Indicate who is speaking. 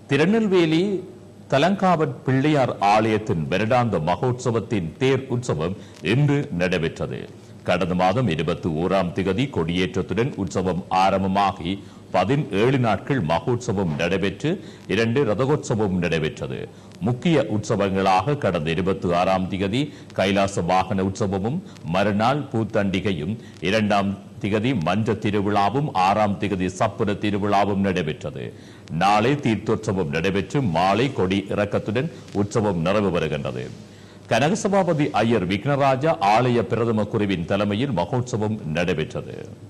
Speaker 1: திருநெல்வேலி தலங்காவட் பிள்ளையார் ஆலயத்தின் வருடாந்த மகோற்சவத்தின் தேர் உற்சவம் இன்று நடைபெற்றது. கடந்த மாதம் 21ஆம் திகதி கொடியேற்றத்துடன் உற்சவம் ஆரம்பமாகி 17 நாட்கள் மகோற்சவம் நடைபெற்று 2 ரதகோற்சவம் நடைபெற்றது. முக்கிய உற்சவங்களாக கடந்த 26ஆம் திகதி கைலாச வாகன உற்சவமும், மறுநாள் பூத்தண்டிகையும், 2ஆம் திகதி மஞ்ச திருவிழாவும், 6ஆம் திகதி சப்புர திருவிழாவும் நடைபெற்றது. நாளை தீர்த்தோற்சவம் நடைபெற்று மாலை கொடி இறக்கத்துடன் உற்சவம் நிறைவு பெறுகின்றது. கனகசபாபதி ஐயர் விக்னராஜா ஆலய பிரதம குருவின் தலைமையில் மகோற்சவம் நடைபெற்றது.